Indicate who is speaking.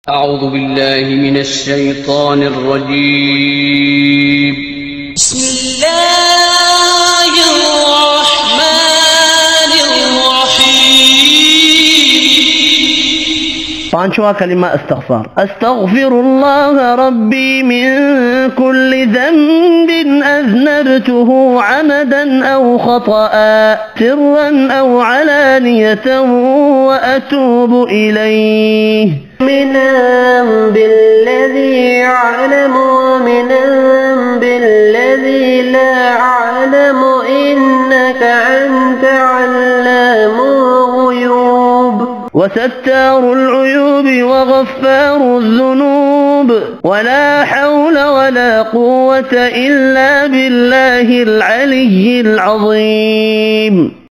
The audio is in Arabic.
Speaker 1: أعوذ بالله من الشيطان الرجيم.
Speaker 2: بسم الله الرحمن الرحيم.
Speaker 3: पांचवा कलिमा इस्तग़फ़ार। अस्तग़फ़िरुल्लाह रब्बी मिन कुल्लि ज़ंबिन अज़नबतुहु अमदन औ ख़तअ सिर्रन औ अलानियतन व अतूबु इलैहि मिनन बिल्लज़ी अअलमु व मिनन बिल्लज़ी ला अअलमु इन्नक अंत अल्लामुल ग़ुयूब وستار العيوب وغفار الذنوب ولا حول ولا قوة إلا بالله العلي العظيم.